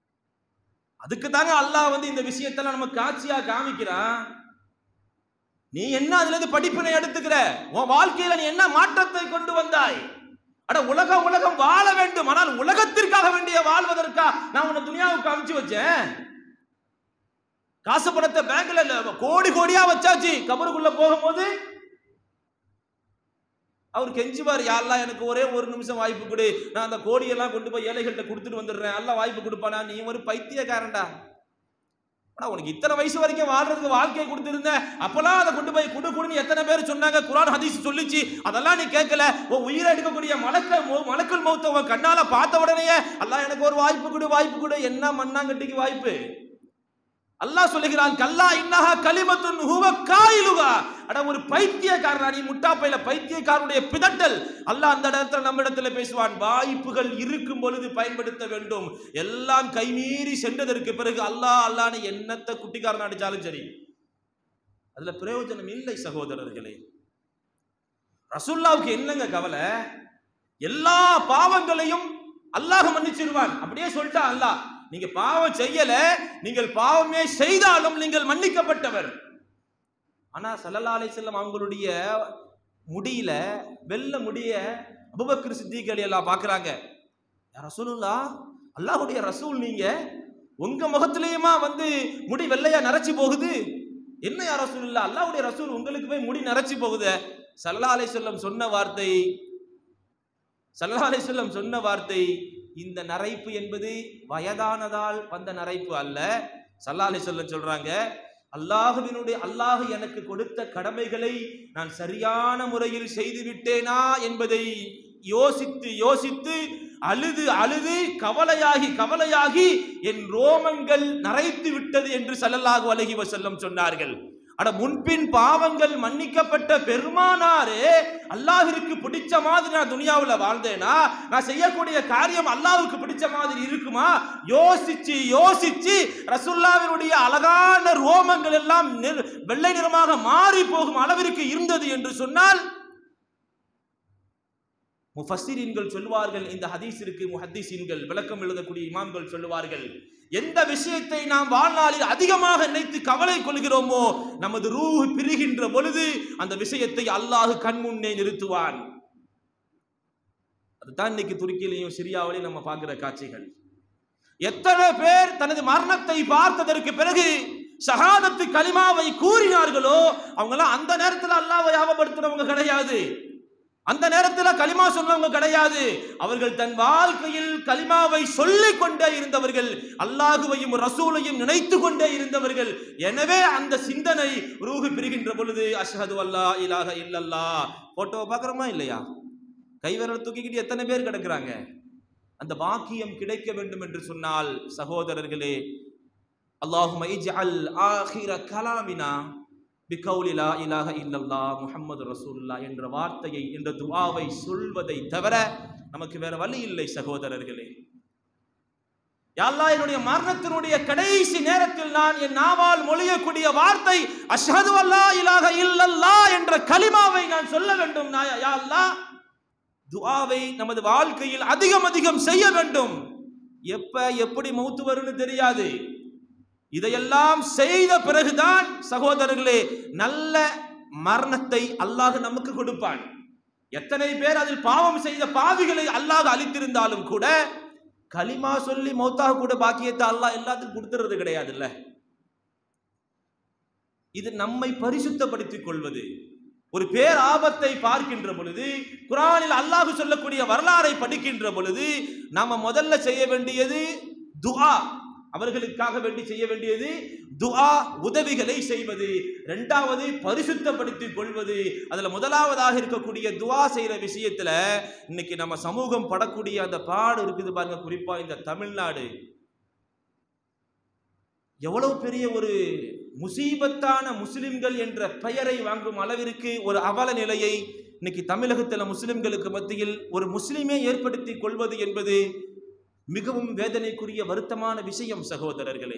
S1: அதுக்கு தாங்க அல்லாஹ் வந்து இந்த விஷயத்தெல்லாம் நம்ம காட்சியா காமிக்கிறான். நீ என்ன அதுல இருந்து படிப்பினை எடுத்துக்கிற? உன் வாழ்க்கையில நீ என்ன மாற்றத்தை கொண்டு வந்தாய்? அட உலகம் வாழ வேண்டும், ஆனால் உலகத்திற்காக வேண்டிய வாழ்வதற்கா நான் உன்னை துனியாவுக்கு அனுப்பிச்சு வச்சேன்? காசு பணத்தை பேங்க்ல கோடி கோடியா வச்சாச்சு. கபருக்குள்ள போகும்போது அவர் கெஞ்சுவார், யா அல்லாஹ் எனக்கு ஒரே ஒரு நிமிஷம் வாய்ப்பு கொடு, நான் அந்த கோடியெல்லாம் கொண்டு போய் ஏழைகள்கிட்ட கொடுத்துட்டு வந்துடுறேன், அல்லாஹ் வாய்ப்பு கொடுப்பானா? நீ ஒரு பைத்தியக்காரன்டா. உனக்கு இத்தனை வயசு வரைக்கும் வாழ்றதுக்கு வாழ்க்கையை கொடுத்திருந்த, அப்பெல்லாம் அதை கொண்டு போய் குடுன்னு எத்தனை பேர் சொன்னாங்க, குர்ஆன் ஹதீஸ் சொல்லிச்சு, அதெல்லாம் நீ கேட்கல. உயிரை எடுக்கக்கூடிய மலக்குல் மௌத்த உன் கண்ணால பார்த்த உடனே அல்லாஹ் எனக்கு ஒரு வாய்ப்பு கொடு. என்ன மண்ணாங்கட்டிக்கு வாய்ப்பு? அல்லாஹ் சொல்லுகிறான், கல்லா இன்னஹா கலிமத்துன் ஹுவ காயிலுஹா. அட ஒரு பைத்தியக்காரனா நீ, முட்டாப்பையில பைத்தியக்காரனுடைய பிதட்டல். அல்லாஹ் அந்த இடத்துல நம்ம இடத்துல பேசுவான், வாய்ப்புகள் இருக்கும் பொழுது பயன்படுத்த வேண்டும். எல்லாம் கைமீறி சென்றதற்கு பிறகு அல்லாஹ்னு என்னத்தை குட்டிக்காரன் அடிச்சாலும் சரி, அதுல பிரயோஜனம் இல்லை சகோதரர்களே. ரசூலுல்லாஹ்வுக்கு என்னங்க கவலை? எல்லா பாவங்களையும் அல்லாஹ் மன்னிச்சிருவான். அப்படியே சொல்லிட்டா அல்லாஹ், நீங்க பாவம் செய்யல, நீங்கள் பாவமே செய்தாலும் நீங்கள் மன்னிக்கப்பட்டவர். ஆனா ஸல்லல்லாஹு அலைஹி வஸல்லம் அவங்களுடைய முடியில வெள்ள முடிய அபூபக்கர் சித்திக் ரலியல்லாஹு பார்க்கறாங்க. யா ரசூலுல்லாஹ், அல்லாஹ்வுடைய ரசூல் நீங்க, உங்க முகத்திலேயுமா முடி வெள்ளையா நரைச்சி போகுது? என்ன யா ரசூலுல்லாஹ், அல்லாஹ்வுடைய ரசூல் உங்களுக்கு போய் முடி நரைச்சி போகுது? ஸல்லல்லாஹு அலைஹி வஸல்லம் சொன்ன வார்த்தை, இந்த நரைப்பு என்பது வயதானதால் வந்த நரைப்பு அல்ல. ஸல்லல்லாஹு அலைஹி வஸல்லம் சொல்றாங்க, அல்லாஹ் எனக்கு கொடுத்த கடமைகளை நான் சரியான முறையில் செய்து விட்டேனா என்பதை யோசித்து அழுது கவலையாகி என் ரோமங்கள் நரைத்து விட்டது என்று ஸல்லல்லாஹு அலைஹி வஸல்லம் சொன்னார்கள். அட முன்பின் பாவங்கள் மன்னிக்கப்பட்ட பெருமானாரே, அல்லாஹ்விற்கு பிடிச்ச மாதிரி நான் துனியாவுல வாழ்ந்தேனா? நான் செய்யக்கூடிய காரியம் அல்லாஹ்வுக்கு பிடிச்ச மாதிரி இருக்குமா? யோசிச்சு ரசூலுல்லாஹ்வினுடைய அழகான ரோமங்கள் எல்லாம் வெள்ளை நிறமாக மாறி போகும் அளவிற்கு இருந்தது என்று சொன்னால், முஃபஸ்ஸிரீன்கள் சொல்வார்கள், இந்த ஹதீஸிற்கு முஹத்திஸீன்கள் விளக்கம் எழுதக்கூடிய இமாம்கள் சொல்லுவார்கள், எந்த விஷயத்தை நாம் வாழ்நாளில் அதிகமாக நினைத்து கவலை கொள்கிறோமோ, நமது ரூஹ் பிரிகின்ற பொழுது அந்த விஷயத்தை அல்லாஹ் கண் முன்னே நிறுத்துவான். அதுதான் இன்னைக்கு துருக்கியிலையும் சிரியாவிலையும் நம்ம பார்க்கிற காட்சிகள். எத்தனை பேர் தனது மரணத்தை பார்த்ததற்கு பிறகு ஷஹாதத்து கலிமாவை கூறினார்களோ, அவங்களாம் அந்த நேரத்தில் அல்லாஹ்வை ஞாபகப்படுத்துறவங்க கிடையாது, அந்த நேரத்தில் கலிமா சொன்னவங்க கிடையாது. அவர்கள் தன் வாழ்க்கையில் கலிமாவை சொல்லிக் கொண்டே இருந்தவர்கள், அல்லாஹுவையும் ரசூலையும் நினைத்து கொண்டே இருந்தவர்கள். எனவே அந்த சிந்தனை ரூஹு பிரிகின்ற பொழுது அஷ்ஹது அல்லா இலாஹ இல்லல்லாஹ், போட்டோவை பார்க்குறோமா இல்லையா? கைவிரல் தூக்கிக்கிட்டு எத்தனை பேர் கிடக்குறாங்க. அந்த பாக்கியம் கிடைக்க வேண்டும் என்று சொன்னால் சகோதரர்களே, அல்லாஹும்ம இஜ்அல் ஆகிர கலாமினா பிகௌலி லா இலாஹ இல்லல்லாஹ் முஹம்மது ரசூலுல்லாஹ் என்ற வார்த்தையை, என்ற துஆவை சொல்வதை தவிர நமக்கு வேற வழி இல்லை சகோதரர்களே. யா அல்லாஹ், என்னுடைய மரணத்தினுடைய கடைசி நேரத்தில் நான் என் நாவால் மொழியக்கூடிய வார்த்தை அஷ்ஹது அல்லா இலாஹ இல்லல்லாஹ் என்ற கலிமாவை நான் சொல்ல வேண்டும். யா அல்லாஹ், துஆவை நமது வாழ்க்கையில் அதிகம் செய்ய வேண்டும். எப்படி மௌத்து வரும்னு தெரியாது. இதையெல்லாம் செய்த பிறகுதான் சகோதரர்களே நல்ல மரணத்தை அல்லாஹ் நமக்கு கொடுப்பான். எத்தனை பேர் அதில் பாவம் செய்த பாவிகளை அல்லாஹ் அழித்திருந்தாலும் கூட கலிமா சொல்லி மௌத்தாக கூட பாக்கியத்தை அல்லாஹ் எல்லாத்துக்கும் கொடுத்துறது கிடையாதுல்ல. இது நம்மை பரிசுத்தப்படுத்திக் கொள்வது. ஒரு பேர் ஆபத்தை பார்க்கின்ற பொழுது, குர்ஆனில் அல்லாஹ் சொல்லக்கூடிய வரலாறை படிக்கின்ற பொழுது நாம முதல்ல செய்ய வேண்டியது துஆ. அவர்களுக்காக வேண்டி செய்ய வேண்டியது துஆ, உதவிகளை செய்வது. இரண்டாவது பரிசுத்தப்படுத்திக் கொள்வது. அதுல முதலாவதாக இருக்கக்கூடிய துஆ செய்யற விஷயத்துல இன்னைக்கு நம்ம சமூகம் படக்கூடிய அந்த பாடு இருக்குது பாருங்க. குறிப்பா இந்த தமிழ்நாடு எவ்வளவு பெரிய ஒரு முசீபத்தான முஸ்லிம்கள் என்ற பெயரை வாங்கும் அளவிற்கு ஒரு அவல நிலையை இன்னைக்கு தமிழகத்தில் முஸ்லிம்களுக்கு மத்தியில் ஒரு முஸ்லிமே ஏற்படுத்தி கொள்வது என்பது மிகவும் வேதனைக்குரிய வருத்தமான விஷயம் சகோதரர்களே.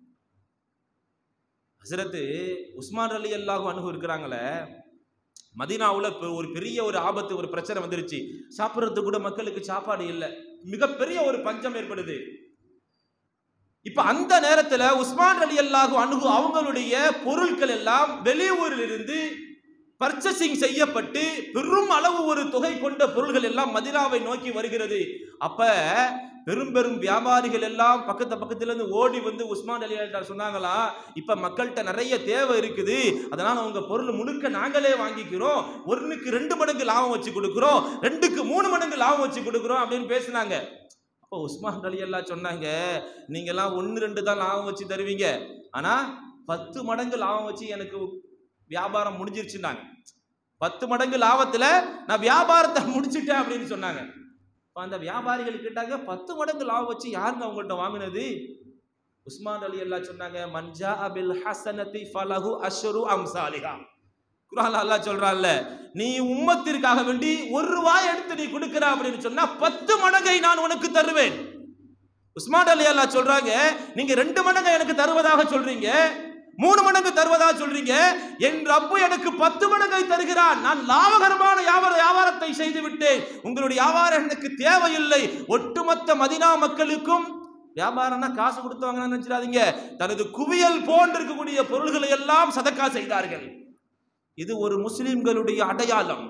S1: ஹஸரத் உஸ்மான் ரலியல்லாஹு அன்ஹு இருக்கிறாங்களே, மதீனாவுல ஒரு பெரிய ஒரு ஆபத்து, ஒரு பிரச்சனை வந்துருச்சு. சாப்பிட்றதுக்கு கூட மக்களுக்கு சாப்பாடு இல்லை, மிகப்பெரிய ஒரு பஞ்சம் ஏற்படுது. இப்ப அந்த நேரத்துல உஸ்மான் ரலியல்லாஹு அன்ஹு அவங்களுடைய பொருட்கள் எல்லாம் வெளியூரில் இருந்து பர்ச்சேசிங் செய்யப்பட்டு பெரும் அளவு ஒரு தொகை கொண்ட பொருள்கள் எல்லாம் மதீனாவை நோக்கி வருகிறது. அப்ப பெரும் பெரும் வியாபாரிகள் எல்லாம் பக்கத்துல இருந்து ஓடி வந்து உஸ்மான் ரலியல்லாஹு சொன்னாங்களா, இப்ப மக்கள்கிட்ட நிறைய தேவை இருக்குது, அதனால அவங்க பொருள் முழுக்க நாங்களே வாங்கிக்கிறோம், 1க்கு 2 மடங்கு லாபம் வச்சு கொடுக்கிறோம், 2க்கு 3 மடங்கு லாபம் வச்சு கொடுக்கிறோம் அப்படின்னு பேசினாங்க. அப்போ உஸ்மான் ரலியல்லாஹு சொன்னாங்க, நீங்க எல்லாம் 1-2 தான் லாபம் வச்சு தருவீங்க, ஆனா 10 மடங்கு லாபம் வச்சு எனக்கு வியாபாரம் முடிஞ்சிருச்சுன்னாங்க. 10 மடங்கு லாபத்துல நான் வியாபாரத்தை முடிச்சுட்டேன் அப்படின்னு சொன்னாங்க. அந்த வியாபாரிகள் கேட்டாங்க, 10 மடங்கு லாபம் வச்சு யாருங்க அவங்கள்ட்ட வாங்கினது? உஸ்மான் ரலியல்லாஹு சொன்னாங்க, மன்ஜா பில் ஹஸனதி ஃபலஹு அஷ்ரு அம்சாலிஹா. குர்ஆன்ல அல்லாஹ் சொல்றான்ல, நீ உம்மத்திற்காக வேண்டி 1 ரூபாய் எடுத்து நீ கொடுக்கிற அப்படின்னு சொன்னா 10 மடங்கை நான் உனக்கு தருவேன். உஸ்மான் ரலியல்லாஹு சொல்றாங்க, நீங்க 2 மடங்கை எனக்கு தருவதாக சொல்றீங்க, 3 மடங்கு தருவதாக சொல்றீங்க, என் ரப்பு எனக்கு 10 மடங்கை தருகிறான், நான் லாபகரமான வியாபாரத்தை செய்து விட்டேன், உங்களுடைய வியாபாரம் எனக்கு தேவையில்லை. ஒட்டுமொத்த மதீனா மக்களுக்கும் வியாபாரம்னா காசு கொடுத்து வாங்கினா நினைச்சிடாதீங்க, தனது குவியல் போன்று இருக்கக்கூடிய பொருள்களை எல்லாம் சதக்கா செய்தார்கள். இது ஒரு முஸ்லிம்களுடைய அடையாளம்.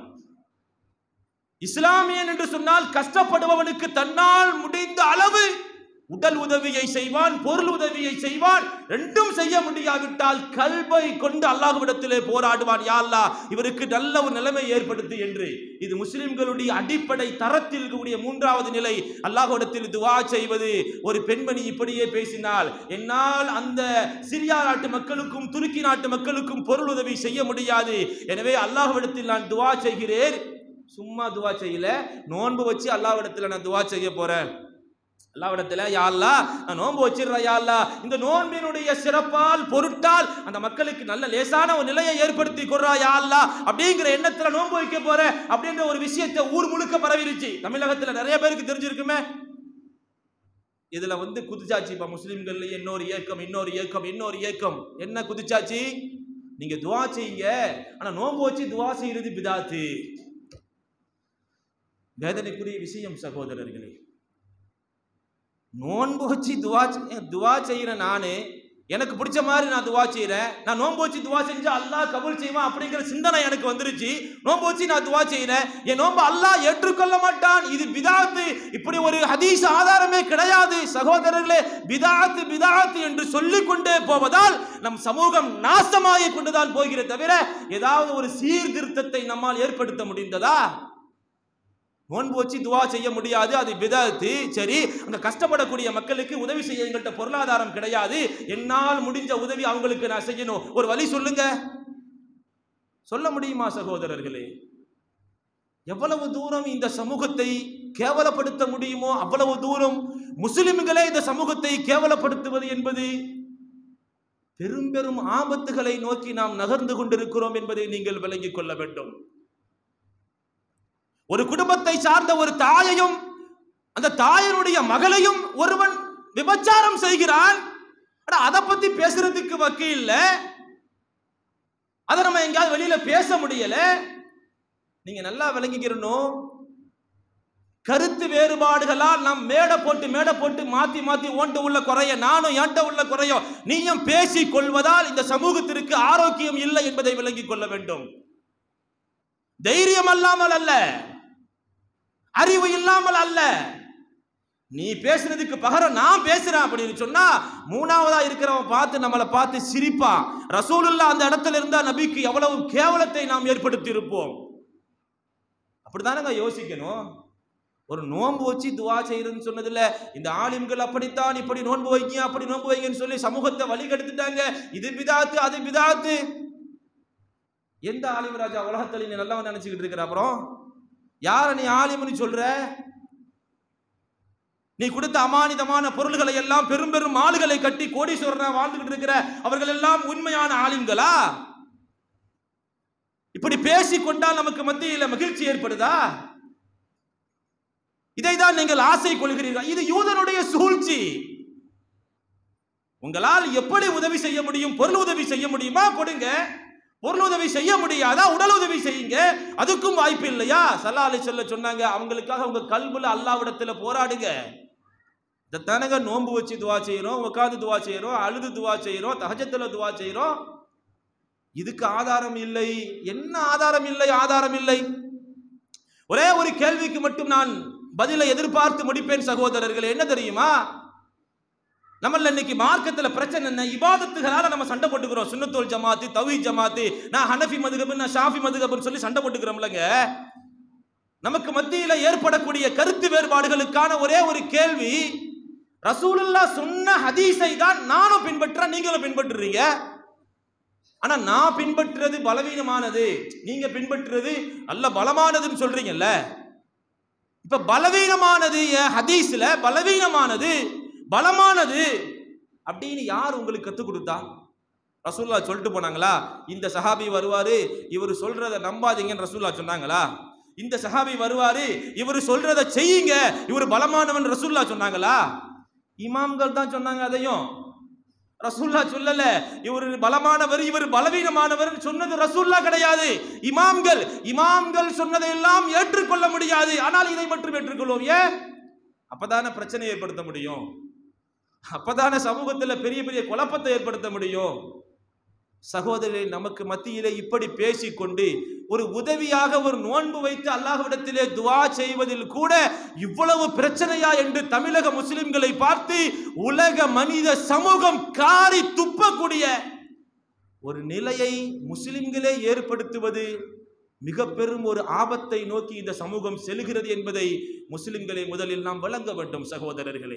S1: இஸ்லாமியன் என்று சொன்னால் கஷ்டப்படுபவனுக்கு தன்னால் முடிந்த அளவு உடல் உதவியை செய்வான், பொருள் உதவியை செய்வான். 2ம் செய்ய முடியாவிட்டால் கல்பை கொண்டு அல்லாஹ்விடத்திலே போராடுவான், யா அல்லாஹ் இவருக்கு நல்ல ஒரு நிலைமை ஏற்படுத்து என்று. இது முஸ்லிம்களுடைய அடிப்படை தரத்தில் இருக்கக்கூடிய 3வது நிலை, அல்லாஹ்விடத்தில் துஆ செய்வது. ஒரு பெண்மணி இப்படியே பேசினால், என்னால் அந்த சிரியா நாட்டு மக்களுக்கும் துருக்கி நாட்டு மக்களுக்கும் பொருள் உதவி செய்ய முடியாது, எனவே அல்லாஹ்விடத்தில் நான் துஆ செய்கிறேன். சும்மா துஆ செய்யல, நோன்பு வச்சு அல்லாஹ்விடத்தில் நான் துஆ செய்ய போறேன். அல்லாஹ்விடத்தில், யா அல்லாஹ் நான் நோன்பு வச்சிடுறேன், யா அல்லாஹ் இந்த நோன்பினுடைய சிறப்பால் பொருட்டால் அந்த மக்களுக்கு நல்ல லேசான ஒரு நிலையை ஏற்படுத்தி கொடுறா யா அல்லாஹ் அப்படிங்கிற எண்ணத்துல நோன்பு வைக்க போறேன் அப்படின்ற ஒரு விஷயத்தை ஊர் முழுக்க பரவிருச்சு. தமிழகத்துல நிறைய பேருக்கு தெரிஞ்சிருக்குமே. இதுல குதிச்சாச்சு இப்ப முஸ்லிம்கள் இன்னொரு இயக்கம் என்ன குதிச்சாச்சு, நீங்க துஆ செய்யுங்க, ஆனா நோன்பு வச்சு துஆ செய்யறது பிதாத்து. வேதனைக்குரிய விஷயம் சகோதரர்களே, நோன்பு வச்சு துவா செய்யறேன், நானு எனக்கு பிடிச்ச மாதிரி நான் துவா செய்யறேன், நான் நோன்பு வச்சு துவா செஞ்சா அல்லாஹ் கபூல் செய்வான் அப்படிங்கிற சிந்தனை எனக்கு வந்துருச்சு. நோன்பு வச்சு நான் துவா செய்யறேன், என் நோன்பு அல்லாஹ் ஏற்றுக்கொள்ள மாட்டான், இது பிதாத்து. இப்படி ஒரு ஹதீஸ் ஆதாரமே கிடையாது சகோதரர்களே. பிதாத்து என்று சொல்லிக் கொண்டே போவதால் நம் சமூகம் நாசமாகிக் கொண்டுதான் போகிறது தவிர ஏதாவது ஒரு சீர்திருத்தத்தை நம்மால் ஏற்படுத்த முடிந்ததா? நோன்பு வச்சு துவா செய்ய முடியாது, அது பிதாத்து. சரி, அந்த கஷ்டப்படக்கூடிய மக்களுக்கு உதவி செய்ய எங்கள்கிட்ட பொருளாதாரம் கிடையாது, என்னால் முடிஞ்ச உதவி அவங்களுக்கு நான் செய்யணும், ஒரு வழி சொல்லுங்க. சொல்ல முடியுமா சகோதரர்களே? எவ்வளவு தூரம் இந்த சமூகத்தை கேவலப்படுத்த முடியுமோ அவ்வளவு தூரம் முஸ்லிம்களே இந்த சமூகத்தை கேவலப்படுத்துவது என்பது பெரும் பெரும் ஆபத்துகளை நோக்கி நாம் நகர்ந்து கொண்டிருக்கிறோம் என்பதை நீங்கள் விளங்கிக் கொள்ள வேண்டும். ஒரு குடும்பத்தை சார்ந்த ஒரு தாயையும் அந்த தாயினுடைய மகளையும் ஒருவன் விபச்சாரம் செய்கிறான், அதை பத்தி பேசுறதுக்கு வக்கீல் இல்ல, அதை நம்ம எங்கேயாவது வெளியில பேச முடியல. நீங்க நல்லா விளங்கிக்கிறணும், கருத்து வேறுபாடுகளால் நாம் மேடை போட்டு மாத்தி ஓண்ட உள்ள குறைய நானும் ஏண்ட உள்ள குறையோ நீயும் பேசிக் கொள்வதால் இந்த சமூகத்திற்கு ஆரோக்கியம் இல்லை என்பதை விளங்கிக் கொள்ள வேண்டும். தைரியம் அல்லாமல் அல்ல, அறிவு இல்லாமல் அல்ல, நீ பேசுறதுக்கு பகரம் நான் பேசுறேன் அப்படின்னு சொன்னா 3வதா இருக்கிறவன் பார்த்து நம்மளை பார்த்து சிரிப்பான். ரசூலுல்லாஹ் அந்த இடத்துல இருந்தா நபிக்கு எவ்வளவு கேவலத்தை நாம் ஏற்படுத்தி இருப்போம். அப்படித்தானங்க யோசிக்கணும். ஒரு நோன்பு வச்சு துவா செய்யறதுன்னு சொன்னதுல இந்த ஆலிம்கள் அப்படித்தான், இப்படி நோன்பு வைங்க அப்படி நோன்பு வைங்கன்னு சொல்லி சமூகத்தை வழி கெடுத்துட்டாங்க, இது பிதாத்து அது பிதாத்து. எந்த ஆலிம் ராஜா உலகத்துல நீ நல்லவன் நினைச்சுக்கிட்டு இருக்கிற? அப்புறம் யார நீ ஆலிம்னு சொல்ற? நீ கொடுத்த அமானிதமான பொருள்களை எல்லாம் பெரும் பெரும் ஆளுகளை கட்டி கோடீஸ்வரனா வாழ்ந்துகிட்டு இருக்கிற அவர்கள் எல்லாம் உண்மையான ஆலிம்களா? இப்படி பேசிக் கொண்டால் நமக்கு மத்தியில் மகிழ்ச்சி ஏற்படுதா? இதைதான் நீங்கள் ஆசை கொள்கிறீர்கள். இது யூதனுடைய சூழ்ச்சி. உங்களால் எப்படி உதவி செய்ய முடியும்? பொருள் உதவி செய்ய முடியுமா? கொடுங்க. பொருள் உதவி செய்ய முடியாதா? உடல் உதவி செய்யுங்க. அதுக்கும் வாய்ப்பு இல்லையா? ஸல்லல்லாஹு அலைஹி வஸல்லம் சொன்னாங்க, அவங்களுக்காக உங்க கல்புல அல்லாஹ்விடத்துல போராடுங்க, இதைத்தானங்க நோன்பு வச்சு துவா செய்யறோம், உட்காந்து துவா செய்யறோம், அழுது துவா செய்யறோம், தஹஜ்ஜுல துவா செய்யறோம். இதுக்கு ஆதாரம் இல்லை. என்ன ஆதாரம் இல்லை? ஆதாரம் இல்லை. ஒரே ஒரு கேள்விக்கு மட்டும் நான் பதிலை எதிர்பார்த்து முடிப்பேன் சகோதரர்களே. என்ன தெரியுமா? நம்மள இன்னைக்கு மார்க்கத்துல பிரச்சனை என்ன? இபாதத்துகளால நம்ம சண்டை போட்டுக்கிறோம். சுன்னத்துல் ஜமாத்து, தௌஹீத் ஜமாத்து, நான் ஹனஃபி மதுஹப், நான் ஷாஃபி மதுஹப்னு சொல்லி சண்டை போட்டுக்கிறோம்லங்க. நமக்கு மத்தியில ஏற்படக்கூடிய கருத்து வேறுபாடுகளுக்கான ஒரே ஒரு கேள்வி, ரசூலுல்லாஹ் சொன்ன ஹதீஸை தான் நானும் பின்பற்றேன், நீங்களும் பின்பற்றுறீங்க. ஆனா நான் பின்பற்றுறது பலவீனமானது, நீங்க பின்பற்றுறது அல்ல பலமானதுன்னு சொல்றீங்கல்ல. இப்ப பலவீனமானது ஹதீஸ்ல பலவீனமானது பலமானது அப்படின்னு யார் உங்களுக்கு கத்துக் கொடுத்தா? ரசூலுல்லாஹ் சொல்லிட்டு போனாங்களா? இந்த சஹாபி வருவாரு, இவர் சொல்றத நம்பாதீங்கன்னு ரசூலுல்லாஹ் சொன்னாங்களா? இந்த சஹாபி வருவாரு, இவர் சொல்றத செய்யுங்க, இவர் பலமானவன் ரசூலுல்லாஹ் சொன்னாங்களா? இமாம்கள் தான் சொன்னாங்க. அதையும் ரசூலுல்லாஹ் சொல்லல. இவர் பலமானவர், இவர் பலவீனமானவர் சொன்னது ரசூலுல்லாஹ் கிடையாது, இமாம்கள். இமாம்கள் சொன்னதையெல்லாம் ஏற்றுக்கொள்ள முடியாது, ஆனால் இதை மட்டும் ஏற்றுக்கொள்வோம். ஏன்? அப்பதான பிரச்சனை ஏற்படுத்த முடியும், அப்பதான சமூகத்தில் பெரிய பெரிய குழப்பத்தை ஏற்படுத்த முடியும். சகோதரரை, நமக்கு மத்தியிலே இப்படி பேசிக்கொண்டு ஒரு உதவியாக ஒரு நோன்பு வைத்து அல்லாஹ்விடத்திலே துஆ செய்வதில் கூட இவ்வளவு பிரச்சனையா என்று தமிழக முஸ்லிம்களை பார்த்து உலக மனித சமூகம் காரி துப்பக்கூடிய ஒரு நிலையை முஸ்லிம்களே ஏற்படுத்துவது மிக பெரும் ஒரு ஆபத்தை நோக்கி இந்த சமூகம் செல்கிறது என்பதை முஸ்லிம்களை முதலில் நாம் விளங்க வேண்டும் சகோதரர்களே.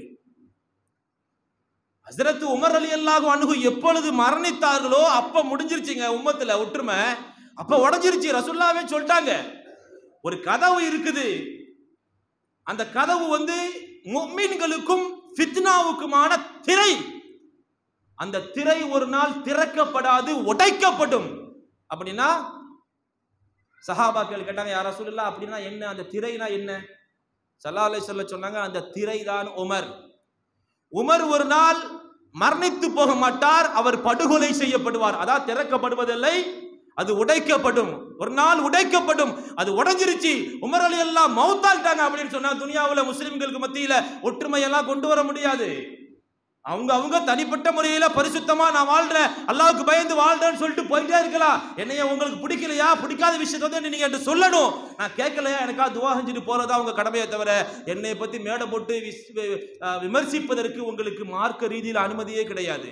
S1: ஹஸ்ரத் உமர் ரலியல்லாஹு அன்ஹு எப்பொழுது மரணித்தார்களோ அப்ப முடிஞ்சிருச்சுங்க உம்மத்துல ஒற்றுமை, அப்ப உடைஞ்சிருச்சு. ரசூலுல்லாஹ்வே சொல்லிட்டாங்க, ஒரு கதவு இருக்குது, அந்த கதவு முஃமின்களுக்கும் ஃபித்னாவுக்குமான திரை. அந்த திரை ஒரு நாள் திறக்கப்படாது, உடைக்கப்படும். அப்படின்னா சஹாபாக்கள் கேட்டாங்க, யா ரசூலுல்லாஹ் அப்படின்னா என்ன, அந்த திரைனா என்ன? ஸல்லல்லாஹு அலைஹி வஸல்லம் சொன்னாங்க, அந்த திரை தான் உமர். உமர் ஒரு நாள் மரணித்து போக மாட்டார், அவர் படுகொலை செய்யப்படுவார். அதான் திறக்கப்படுவதில்லை, அது உடைக்கப்படும். ஒரு நாள் உடைக்கப்படும். அது உடைஞ்சிருச்சு, உமர் ரலியல்லாஹு மௌத்தாயிட்டாங்க அப்படின்னு சொன்னா துனியாவுல முஸ்லிம்களுக்கு மத்தியில ஒற்றுமையெல்லாம் கொண்டு வர முடியாது. அவங்க தனிப்பட்ட முறையில பரிசுத்தமா நான் வாழ்றேன், அல்லாஹ்வுக்கு பயந்து வாழ்றேன்னு சொல்லிட்டு போயிட்டே இருக்கலாம். என்னைய உங்களுக்கு பிடிக்கலையா, பிடிக்காத விஷயத்தை நீங்க என்று சொல்லணும். நான் கேட்கலையா, எனக்கா துவா செஞ்சுட்டு போறதா உங்க கடமையை தவிர என்னை பத்தி மேடை போட்டு விமர்சிப்பதற்கு உங்களுக்கு மார்க்க ரீதியில் அனுமதியே கிடையாது.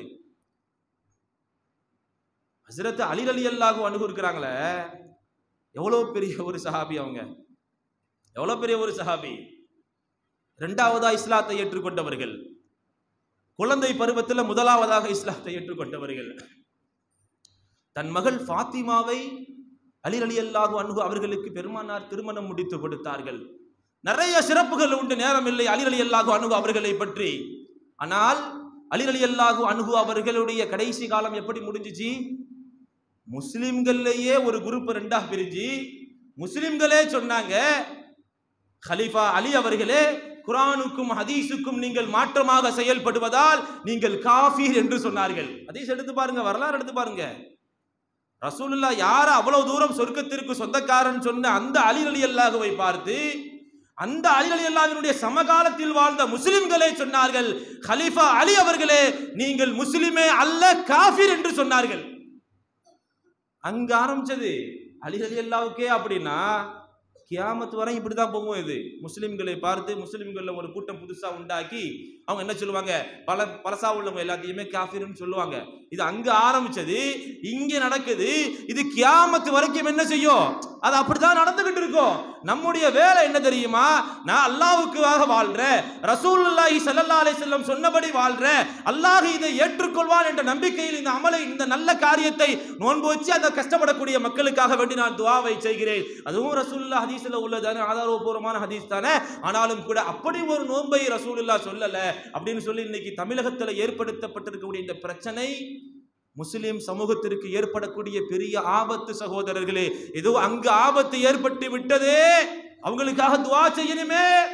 S1: ஹஸ்ரத் அலி ரலியல்லாஹு அன்ஹு இருக்கிறாங்களே, எவ்வளவு பெரிய ஒரு சஹாபி, அவங்க எவ்வளவு பெரிய ஒரு சஹாபி. இரண்டாவதா இஸ்லாத்தை ஏற்றுக்கொண்டவர்கள், குழந்தை பருவத்தில் முதலாவதாக இஸ்லாத்தை ஏற்றுக்கொண்டவர்கள். தன் மகள் ஃபாத்திமாவை அலி ரலியல்லாஹு அன்ஹு அவர்களுக்கு பெருமானார் திருமணம் முடித்து கொடுத்தார்கள். நிறைய சிறப்புகள் உண்டு, நேரம் இல்லை அலி ரலியல்லாஹு அன்ஹு அவர்களை பற்றி. ஆனால் அலி ரலியல்லாஹு அன்ஹு அவர்களுடைய கடைசி காலம் எப்படி முடிஞ்சிச்சு? முஸ்லிம்கள்லயே ஒரு குரூப் ரெண்டா பிரிஞ்சு முஸ்லிம்களே சொன்னாங்க, கலீஃபா அலி அவர்களே, குர்ஆனுக்கும் ஹதீஸுக்கும் நீங்கள் மாற்றமாக செயல்படுவதால் நீங்கள் காஃபிர் என்று சொன்னார்கள். ஹதீஸ் எடுத்து பாருங்க, வரலாறு எடுத்து பாருங்க. ரசூலுல்லாஹ் யார அவ்வளவு தூரம் சொர்க்கத்திற்கு சொந்தக்காரன் சொன்ன அந்த அலி ரலியல்லாஹுவை பார்த்து அந்த அலி ரலியல்லாஹுவினுடைய சமகாலத்தில் வாழ்ந்த முஸ்லிம்களே சொன்னார்கள், கலீஃபா அலி அவர்களே, நீங்கள் முஸ்லிமே அல்ல, காஃபிர் என்று சொன்னார்கள். அங்க ஆரம்பிச்சது அலி ரலியல்லாஹுக்கே. அப்படின்னா கியாமத் வரை இப்படிதான் போகும். இது முஸ்லிம்களை பார்த்து முஸ்லிம்கள்ல ஒரு கூட்டம் புதுசா உண்டாக்கி அவங்க என்ன சொல்லுவாங்க, பழசா உள்ளவங்க எல்லாத்தையுமே காஃபிர்னு சொல்லுவாங்க. இது அங்க ஆரம்பிச்சது, இங்க நடக்குது. இது கியாமத் வரைக்கும் என்ன செய்யும்? அது அப்படிதான் நடந்துகிட்டு இருக்கும். நம்முடைய வேலை என்ன தெரியுமா? நான் அல்லாஹ்வுக்காக வாழ்றேன், ரசூலுல்லாஹி ஸல்லல்லாஹு அலைஹி வஸல்லம் சொன்னபடி வாழ்றேன், அல்லாஹ் இதை ஏற்றுக்கொள்வான் என்ற நம்பிக்கையில் இந்த அமலை, இந்த நல்ல காரியத்தை நோன்பு வச்சு அந்த கஷ்டப்படக்கூடிய மக்களுக்காக வேண்டி நான் துஆவை செய்கிறேன். அதுவும் ரசூலுல்லாஹ் ஹதீஸ்ல உள்ளதான ஆதாரபூர்வமான ஹதீஸ் தானே. ஆனாலும் கூட அப்படி ஒரு நோன்பை ரசூலுல்லாஹ் சொல்லல அப்படின்னு சொல்லி இன்னைக்கு தமிழகத்தில் ஏற்படுத்தப்பட்டிருக்கக்கூடிய இந்த பிரச்சனை முஸ்லிம் சமூகத்திற்கு ஏற்படக்கூடிய பெரிய ஆபத்து சகோதரர்களே. ஏதோ அங்கு ஆபத்து ஏற்பட்டு விட்டதே, அவங்களுக்காக துஆ செய்யணுமே,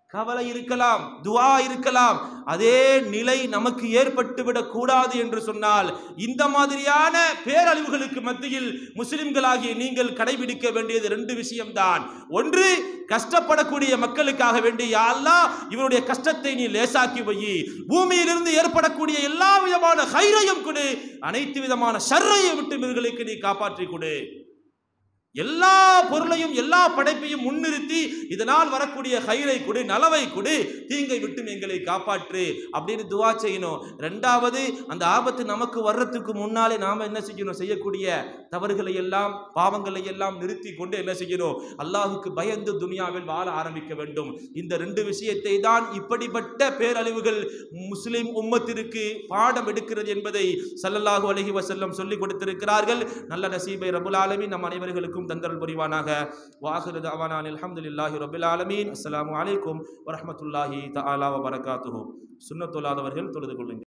S1: கவலை இருக்கலாம், துஆ இருக்கலாம், அதே நிலை நமக்கு ஏற்பட்டுவிடக் கூடாது என்று சொன்னால் இந்த மாதிரியான பேரழிவுகளுக்கு மத்தியில் முஸ்லிம்களாகிய நீங்கள் கடைபிடிக்க வேண்டியது 2 விஷயம்தான். ஒன்று, கஷ்டப்படக்கூடிய மக்களுக்காக வேண்டி யா அல்லாஹ் இவருடைய கஷ்டத்தை நீ லேசாக்கி வை, பூமியிலிருந்து ஏற்படக்கூடிய எல்லா விதமான ஹைரையும் கொடு, அனைத்து விதமான ஷர்ரையும் விட்டு இவர்களுக்கு நீ காப்பாற்றி கொடு. எல்லா பொருளையும் எல்லா படைப்பையும் முன்னிறுத்தி இதனால் வரக்கூடிய ஹைரை கொடு, நலவை கொடு, தீங்கை விட்டு எங்களை காப்பாற்று அப்படின்னு துஆ செய்யணும். 2வது, அந்த ஆபத்து நமக்கு வர்றதுக்கு முன்னாலே நாம என்ன செய்யணும்? செய்யக்கூடிய தவறுகளை எல்லாம் பாவங்களை எல்லாம் நிறுத்தி கொண்டு என்ன செய்யணும்? அல்லாஹ்வுக்கு பயந்து துனியாவில் வாழ ஆரம்பிக்க வேண்டும். இந்த 2 விஷயத்தை தான் இப்படிப்பட்ட பேரழிவுகள் முஸ்லிம் உம்மத்திற்கு பாடம் எடுக்கிறது என்பதை ஸல்லல்லாஹு அலைஹி வஸல்லம் சொல்லிக் கொடுத்திருக்கிறார்கள். நல்ல நசீபை ரப்புல் ஆலமீன் நம் அனைவர்களுக்கும் தந்தல் புரிவானாக. வாஹிரு தஅவானா அல்ஹம்துலில்லாஹி ரப்பில் ஆலமீன். அஸ்ஸலாமு அலைக்கும் வரஹ்மத்துல்லாஹி தஆலா வ பரகாத்துஹு. சுன்னத்துல்லாதவர்கள் தொழுது கொள்ளுங்கள்.